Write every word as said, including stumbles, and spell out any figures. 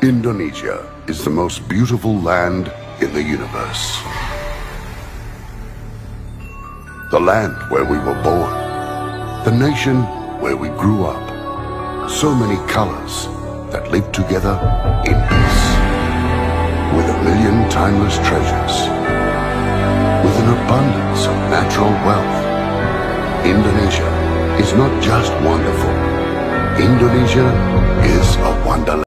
Indonesia is the most beautiful land in the universe. The land where we were born. The nation where we grew up. So many colors that live together in peace. With a million timeless treasures. With an abundance of natural wealth. Indonesia is not just wonderful. Indonesia is a wonderland.